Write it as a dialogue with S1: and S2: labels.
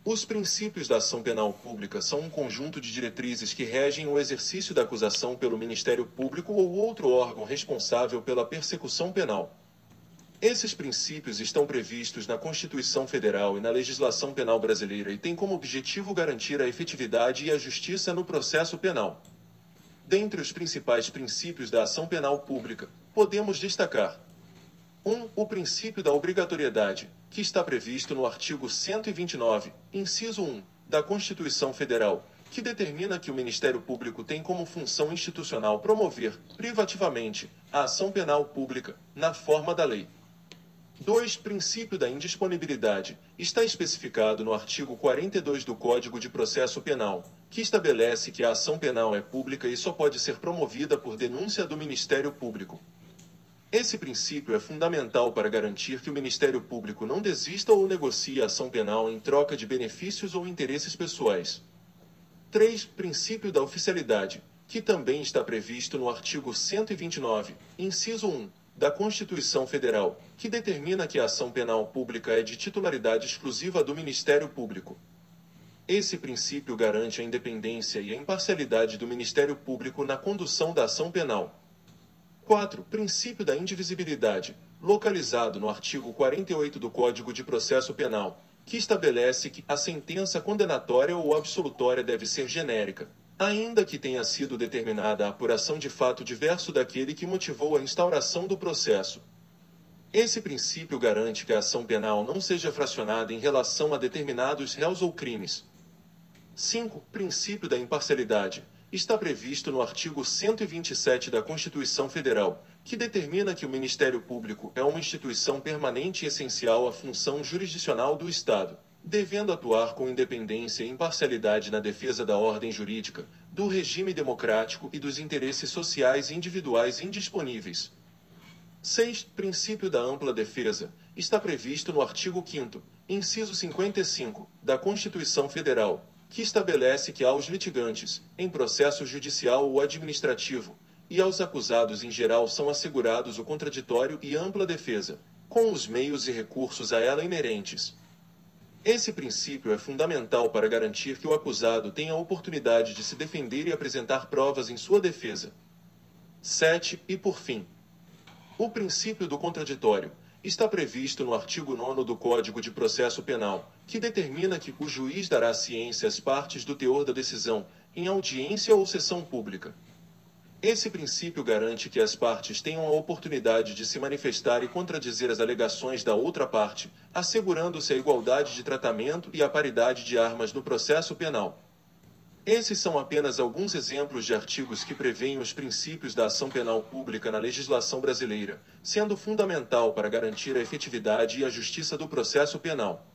S1: Os princípios da ação penal pública são um conjunto de diretrizes que regem o exercício da acusação pelo Ministério Público ou outro órgão responsável pela persecução penal. Esses princípios estão previstos na Constituição Federal e na legislação penal brasileira e têm como objetivo garantir a efetividade e a justiça no processo penal. Dentre os principais princípios da ação penal pública, podemos destacar: 1. O princípio da obrigatoriedade, que está previsto no artigo 129, inciso 1, da Constituição Federal, que determina que o Ministério Público tem como função institucional promover, privativamente, a ação penal pública, na forma da lei. 2. Princípio da indisponibilidade, está especificado no artigo 42 do Código de Processo Penal, que estabelece que a ação penal é pública e só pode ser promovida por denúncia do Ministério Público. Esse princípio é fundamental para garantir que o Ministério Público não desista ou negocie a ação penal em troca de benefícios ou interesses pessoais. 3. Princípio da oficialidade, que também está previsto no artigo 129, inciso 1, da Constituição Federal, que determina que a ação penal pública é de titularidade exclusiva do Ministério Público. Esse princípio garante a independência e a imparcialidade do Ministério Público na condução da ação penal. 4. Princípio da indivisibilidade, localizado no artigo 48 do Código de Processo Penal, que estabelece que a sentença condenatória ou absolutória deve ser genérica, ainda que tenha sido determinada a apuração de fato diverso daquele que motivou a instauração do processo. Esse princípio garante que a ação penal não seja fracionada em relação a determinados réus ou crimes. 5. Princípio da imparcialidade, está previsto no artigo 127 da Constituição Federal, que determina que o Ministério Público é uma instituição permanente e essencial à função jurisdicional do Estado, devendo atuar com independência e imparcialidade na defesa da ordem jurídica, do regime democrático e dos interesses sociais individuais indisponíveis. 6. Princípio da ampla defesa, está previsto no artigo 5º, inciso 55, da Constituição Federal, que estabelece que aos litigantes, em processo judicial ou administrativo, e aos acusados em geral são assegurados o contraditório e ampla defesa, com os meios e recursos a ela inerentes. Esse princípio é fundamental para garantir que o acusado tenha a oportunidade de se defender e apresentar provas em sua defesa. 7. E por fim, o princípio do contraditório está previsto no artigo 9º do Código de Processo Penal, que determina que o juiz dará ciência às partes do teor da decisão, em audiência ou sessão pública. Esse princípio garante que as partes tenham a oportunidade de se manifestar e contradizer as alegações da outra parte, assegurando-se a igualdade de tratamento e a paridade de armas no processo penal. Esses são apenas alguns exemplos de artigos que prevêem os princípios da ação penal pública na legislação brasileira, sendo fundamental para garantir a efetividade e a justiça do processo penal.